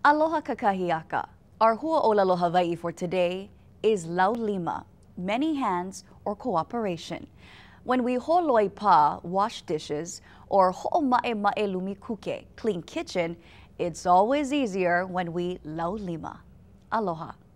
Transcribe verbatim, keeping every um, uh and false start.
Aloha kakahiaka. Our hua'olelo Hawaii for today is Laulima, many hands or cooperation. When we holoi pa, wash dishes, or ho'oma'e ma'e lumikuke, clean kitchen, it's always easier when we Laulima. Aloha.